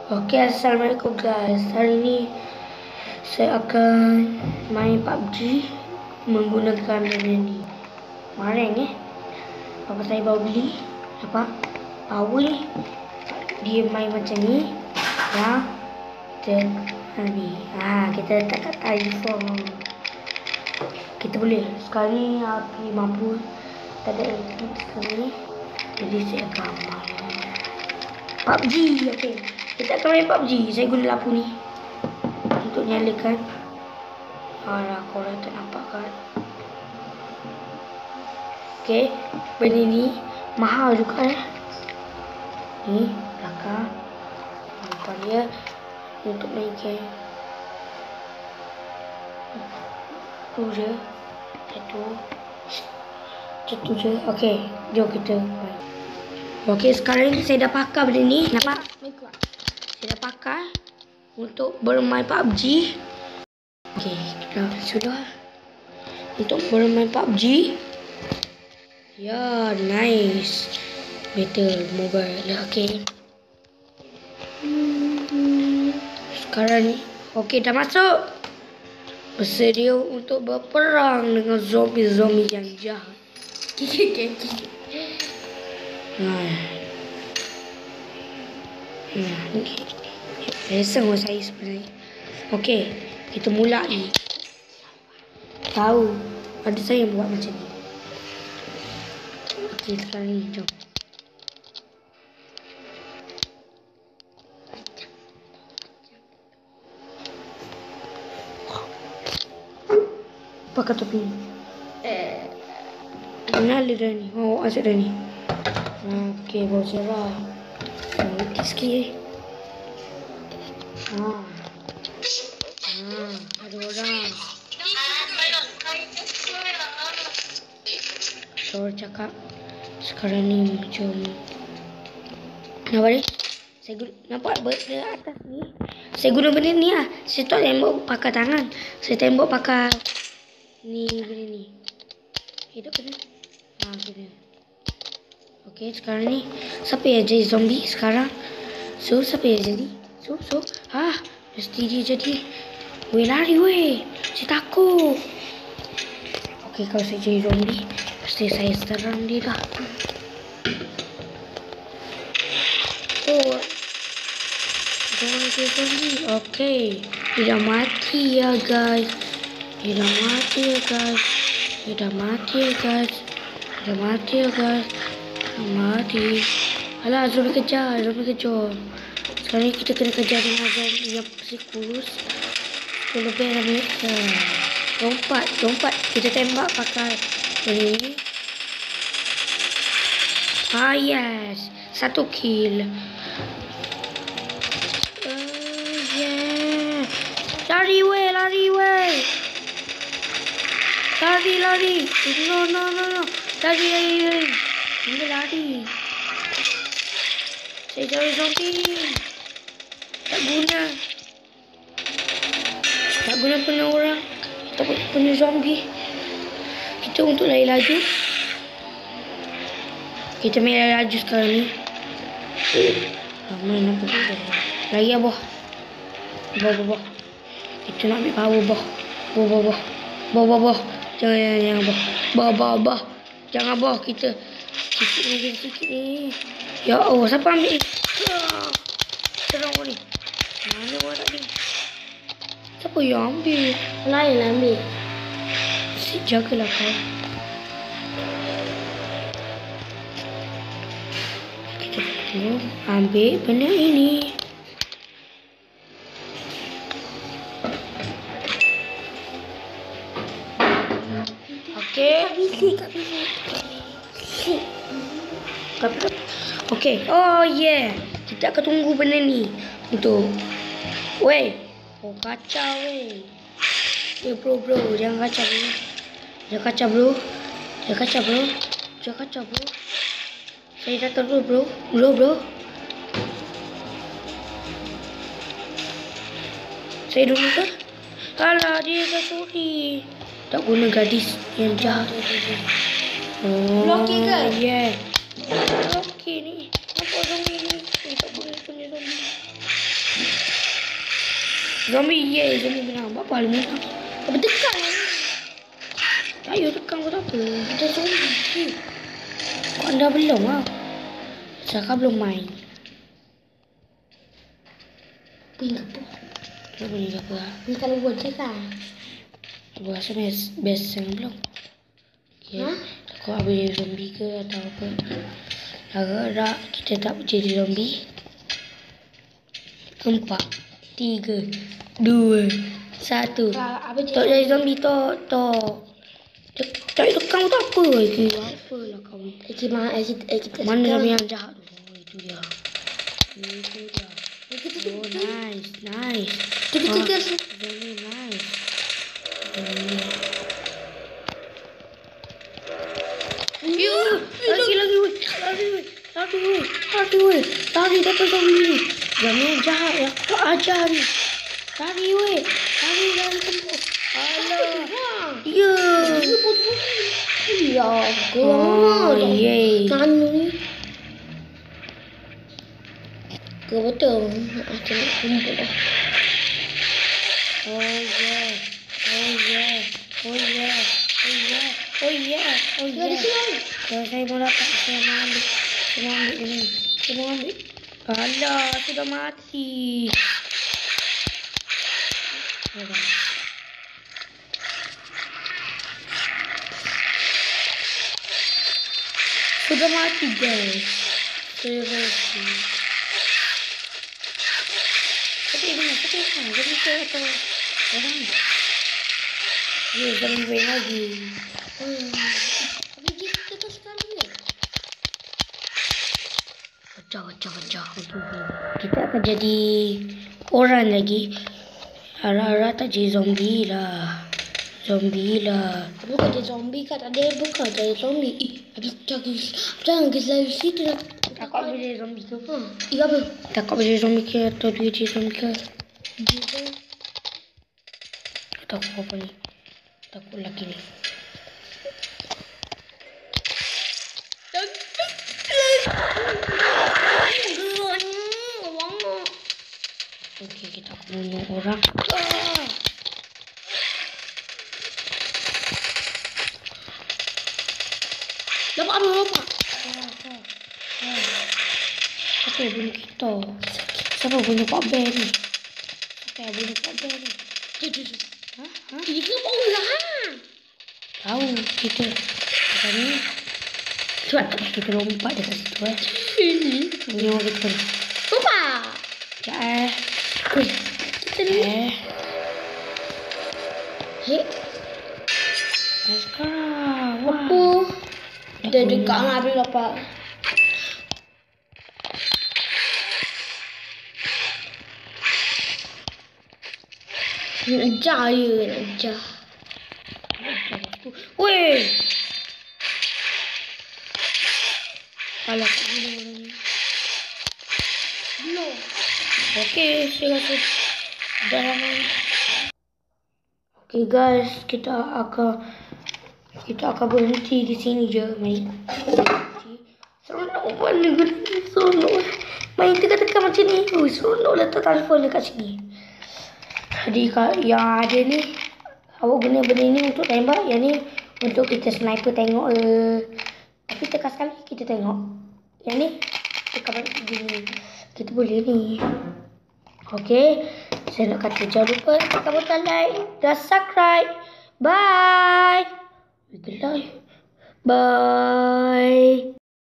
Oke, assalamualaikum guys. Hari ini saya akan main PUBG menggunakan ini. Kemarin apa saya baru beli apa power ni. Dia main macam ni. Ya. Kita letak kat iPhone. Kita boleh. Sekarang ni api mampu. Tak ada sekarang ni. Jadi saya akan main PUBG. Okey. Kita akan main PUBG. Saya guna lampu ni untuk nyalakan. Alah, korang tak nampak kan? Okey, benda ni mahal juga Ni belakang. Nampak dia untuk main game. Tu je. Itu je. Okey, jom kita main. Okey, sekarang ni saya dah pakai benda ni. Nampak? Saya dah pakai untuk bermain PUBG. Okey, sudah untuk bermain PUBG. Ya, nice. Battle mobile. Okey. Sekarang ni okey, dah masuk. Bersedia untuk berperang dengan zombie-zombie yang jahat. Rasa dengan saya sebenarnya. Okey, kita mula ni. Tahu ada saya yang buat macam ni. Okey, sekarang ni jom. Pakai topi. Mana ada dah ni? Oh, asyik dah ni. Okey, bawa cerah. Okey sikit. Ada orang. So cakap sekarang ni macam nampak ni? Saya guna, nampak benda atas ni. Saya guna benda ni lah. Saya tak tembok pakai tangan. Saya tembok pakai ni benda ni. Hidup kena. Kena. Okey, sekarang ni siapa yang jadi zombie sekarang? So siapa yang jadi? Mesti dia jadi. Weh, lari weh. Saya takut. Okey, kalau saya jadi zombie, pasti saya serang dia dah. Oh, jangan jadi zombie. Okey, dia dah mati ya guys. Mati. Alah, zombie kejar. Sekarang ni kita kena kejar dengan zombie yang psikus. Lebih ramai. Lompat. Kita tembak pakai ini. Yes. 1 kill. Yeah. Lari weh. Lari. No. Lari. Ini lari. Saya cari zombie. Tak guna punya orang. Tak punya zombie. Kita untuk lari laju. Kita main lari laju sekarang ni. Ramai nampak. Lari lah boh. Kita nak ambil power boh. Boh. Jangan boh. Jangan boh. Kita sikit ni. Ya Allah, siapa ambil ni? Serang kau ni. Mana orang tadi? Siapa yang ambil? Lain ambil. Jagalah kau. Kita tengok ambil benda ini. Okey. Kat bilik. Okey. Oh yeah. Kita akan tunggu benda ni untuk. Weh. Oh, kacau weh. Bro. Jangan kacau bro. Saya datang dulu bro. Saya dulu ke? Alah, dia dah suri. Tak guna gadis yang jahat. Oh, Loki ke? Yeah. Loki ni. Nampak zombie ni. Tak boleh punya zombie. Zombie, zombie menang. Apa hal menang? Apa tekan ni? Tak payah tekan pun tak apa. Kita zombie. Kok anda belum lah? Cakap belum main. Puing apa? Tak boleh apa lah. Ni kalau buat cakap. Aku rasa best yang belum. Okay. Takut habis zombie ke atau apa. Harap kita tak jadi zombie. 4, 3, 2, 1. Tak jadi zombie tok. Tak tekan tak apa. Apalah kau ni. Kita Mana zombie yang jahat tu? Oh, itu dia. Oh, nice. Kita Zombie nice. Lagi dapat zombie ni. Zombie yang jahat ya. Kau ajar ni. Lari tempat. Alah. Ya. Ya. Oh, yay. Anu ni. Ke betul. Tengok kumpul dah. Oh yeah. Kalau saya mau dapat, saya mau ambil ini. Alah, sudah mati. Sudah mati guys. Saya mati. Tapi atau orang? Ya, jangan main lagi. Tapi kita tak sekali ni. Pecah. Kita akan jadi orang lagi. Harap tak jadi zombie lah. Bukan jadi zombie kan? Ada bukan jadi zombie. Habis jangan kita lari situ nak. Takut boleh jadi zombie tu. Iya apa? Takut boleh jadi zombie ke atau dia jadi zombie ke? Takut apa ni? Takut lagi ni. Okey, kita bunuh orang. Dapat apa? Siapa yang bunuh kita? Siapa yang bunuh Pak Ben ni? Ha? Ini ke bau lah. Tahu kita. Kita ni. Cuba kita lompat dekat situ Ini orang kita. Lompat. Sekejap Kita ni. Hei. Sekarang. Apa? Dia dekat nak habis dapat. Nak jah. Weh. Alah, tak boleh orang ni. Belum. Okey, saya rasa dah lama. Okey guys, kita akan berhenti di sini je main. Seronok mana guna ni, seronok. Main tekan-tekan macam ni. Seronok letak telefon dekat sini. Jadi yang ada ni, awak guna benda ni untuk tembak, yang ni untuk kita sniper tengok. Tapi tekan sekali kita tengok. Yang ni tekan balik gini. Kita boleh ni. Okey, saya nak kata jangan lupa tekan butang like dan subscribe. Bye. Bye.